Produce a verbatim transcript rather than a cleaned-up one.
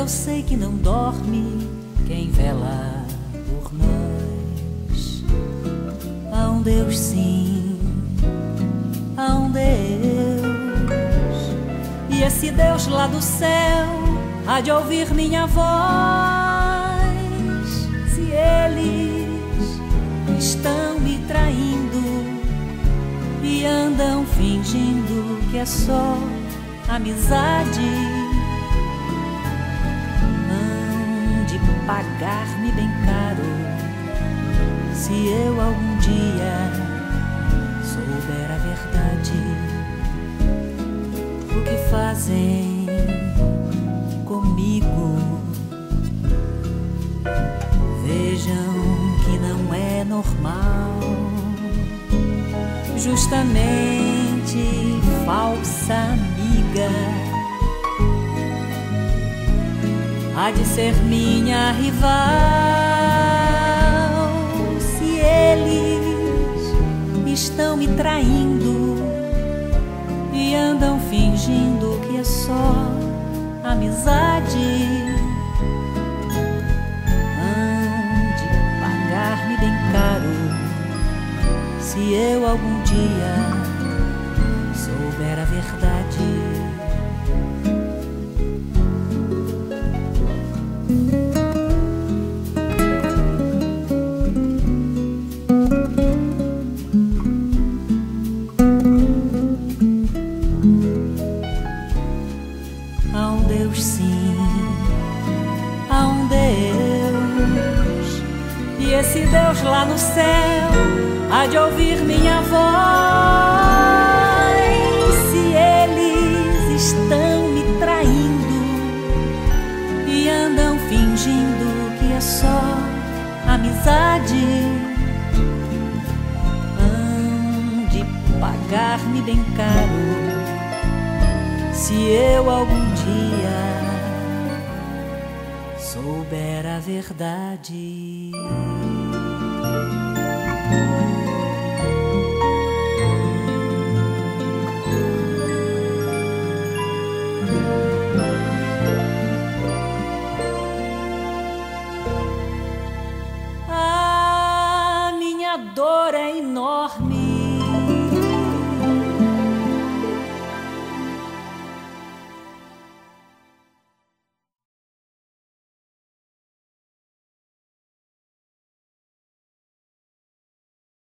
eu sei que não dorme quem vela por nós. Há um Deus, sim, há um Deus, e esse Deus lá do céu há de ouvir minha voz. Se eles estão me traindo e andam fingindo que é só amizade, hão de pagar-me bem caro se eu algum dia souber a verdade. O que fazem comigo? Vejam que não é normal, justamente falsa amiga há de ser minha rival. Se eles estão me traindo e andam fingindo que é só amizade, hão de pagar-me bem caro se eu algum dia souber a verdade. Há um Deus, sim, há um Deus, e esse Deus lá no céu há de ouvir minha voz. Se eles estão me traindo e andam fingindo que é só amizade, hão de pagar-me bem caro se eu algum dia souber a verdade. A minha dor é enorme